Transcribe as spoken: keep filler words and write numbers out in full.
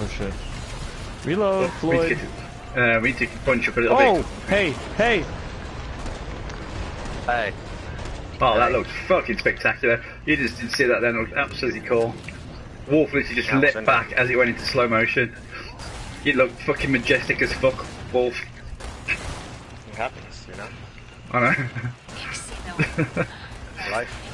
Oh shit. Reload, Oh, Floyd. We need, to, uh, we need to punch up a little Oh, bit. hey, hey. Hey. Oh, that Hey. looks fucking spectacular. You just didn't see that then. It looked absolutely cool. Wolf literally just Yeah, leapt back it? as it went into slow motion. It looked fucking majestic as fuck, Wolf. Happiness, you know? I know. Life.